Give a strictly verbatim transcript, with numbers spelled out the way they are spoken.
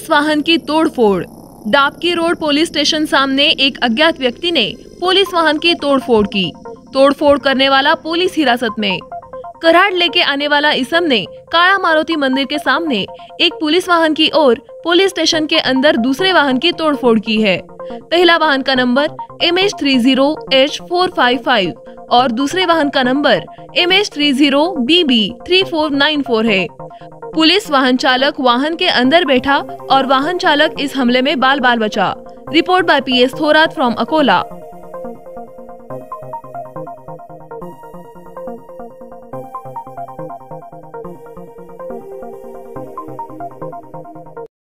Police वाहन की तोड़फोड़। डाबकी रोड पुलिस स्टेशन सामने एक अज्ञात व्यक्ति ने पुलिस वाहन की तोड़फोड़ की। तोड़फोड़ करने वाला पुलिस हिरासत में। कराड़ लेके आने वाला इसम ने काला मारुति मंदिर के सामने एक पुलिस वाहन की ओर पुलिस स्टेशन के अंदर दूसरे वाहन की तोड़फोड़ की है। पहला वाहन का नंबर M H three zero H four five five और दूसरे वाहन का नंबर M H three zero B B three four nine four है। पुलिस वाहन चालक वाहन के अंदर बैठा और वाहन चालक इस हमले में बाल बाल बचा। Report by P S Thorat from Akola.